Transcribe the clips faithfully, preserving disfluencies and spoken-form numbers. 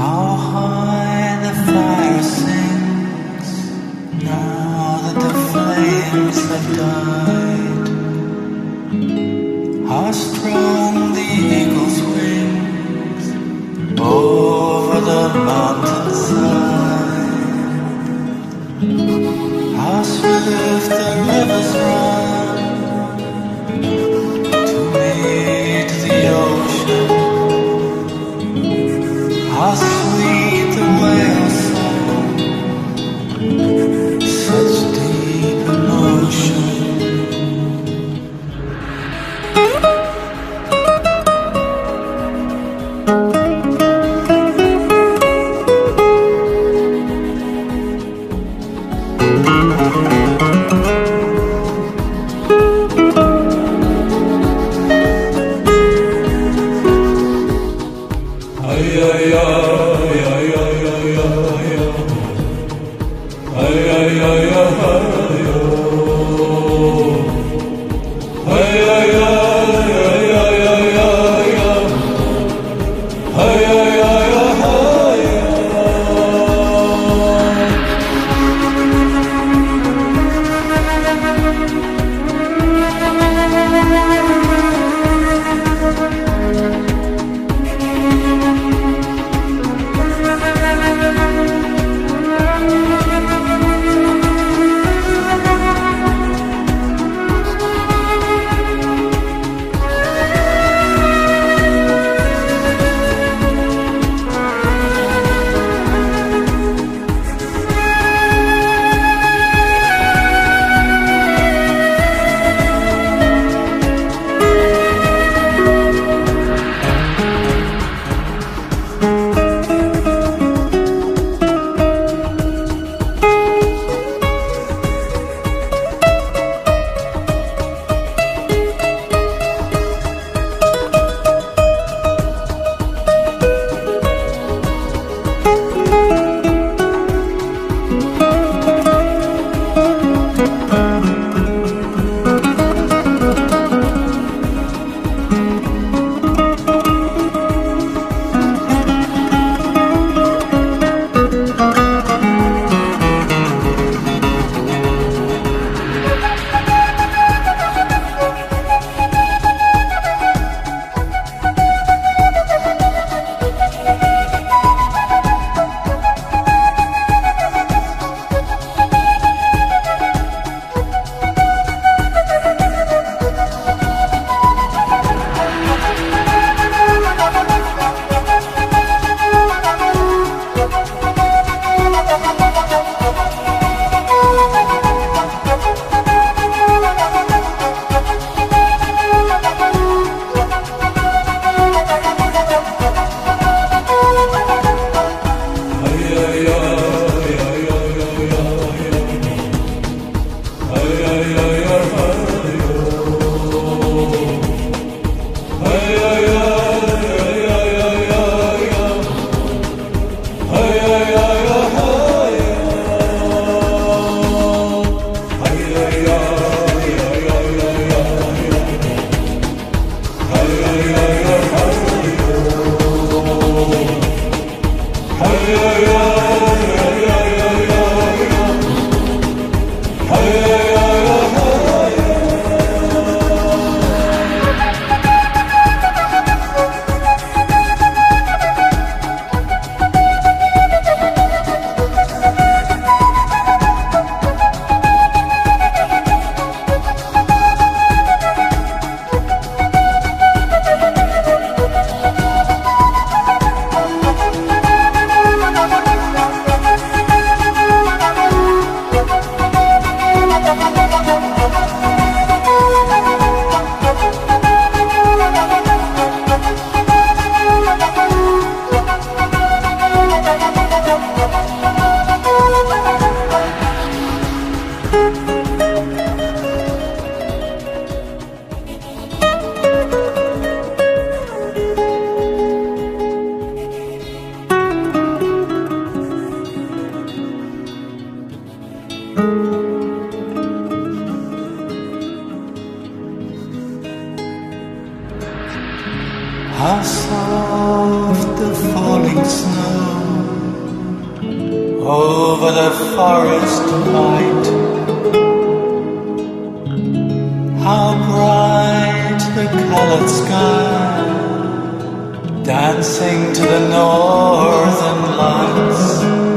How high the fire sings now that the flames have died. How strong the eagle's wings over the mountainside. How swift the rivers run to meet the ocean. How sweet the whale song, such deep emotion. How soft the falling snow over the forest white. How bright the colored sky, dancing to the northern lights.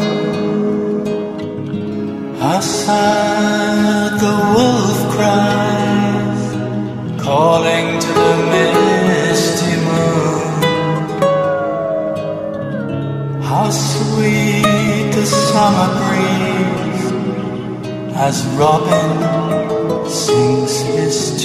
How sad the wolf cries, calling to the misty moon. How sweet the summer breeze as robin sings his